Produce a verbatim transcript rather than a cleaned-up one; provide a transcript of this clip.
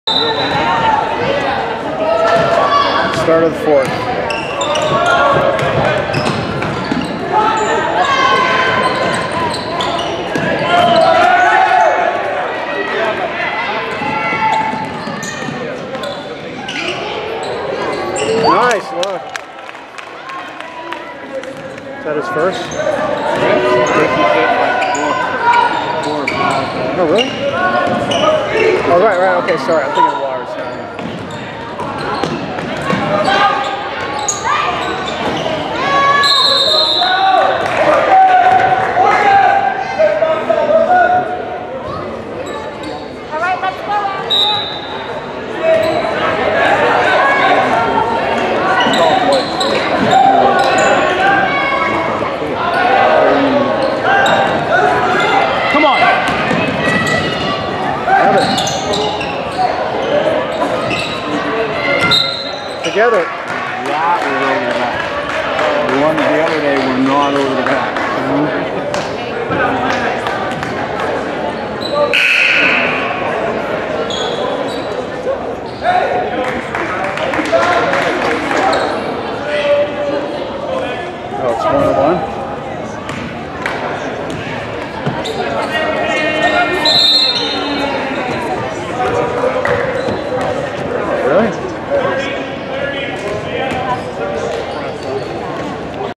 Start of the fourth. Nice look. Is that his first? Oh, really? Oh, right, right. Okay, sorry. I'm thinking of Lars. Together. Yeah, we're over the back. The ones the other day were not over the back.